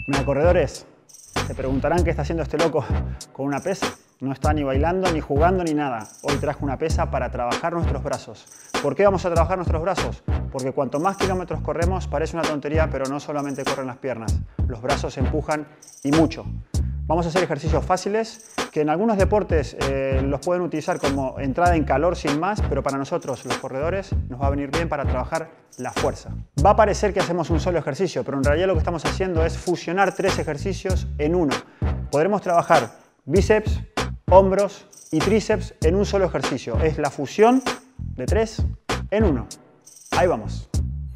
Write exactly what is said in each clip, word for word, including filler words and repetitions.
Mira, corredores, se preguntarán qué está haciendo este loco con una pesa. No está ni bailando, ni jugando, ni nada. Hoy traje una pesa para trabajar nuestros brazos. ¿Por qué vamos a trabajar nuestros brazos? Porque cuanto más kilómetros corremos, parece una tontería, pero no solamente corren las piernas. Los brazos empujan y mucho. Vamos a hacer ejercicios fáciles que en algunos deportes eh, los pueden utilizar como entrada en calor sin más, pero para nosotros, los corredores, nos va a venir bien para trabajar la fuerza. Va a parecer que hacemos un solo ejercicio, pero en realidad lo que estamos haciendo es fusionar tres ejercicios en uno. Podremos trabajar bíceps, hombros y tríceps en un solo ejercicio. Es la fusión de tres en uno. Ahí vamos.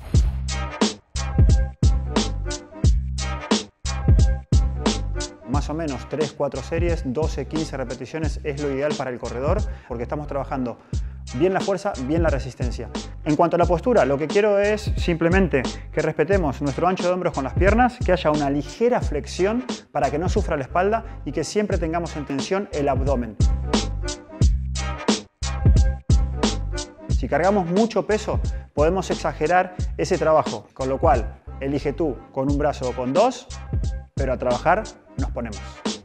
Más o menos tres cuatro series, doce quince repeticiones es lo ideal para el corredor porque estamos trabajando bien la fuerza, bien la resistencia. En cuanto a la postura, lo que quiero es simplemente que respetemos nuestro ancho de hombros con las piernas, que haya una ligera flexión para que no sufra la espalda y que siempre tengamos en tensión el abdomen. Si cargamos mucho peso, podemos exagerar ese trabajo, con lo cual elige tú con un brazo o con dos, pero a trabajar nos ponemos.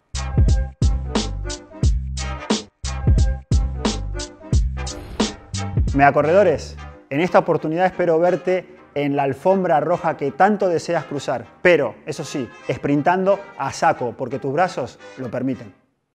Mega corredores, en esta oportunidad espero verte en la alfombra roja que tanto deseas cruzar, pero eso sí, sprintando a saco porque tus brazos lo permiten.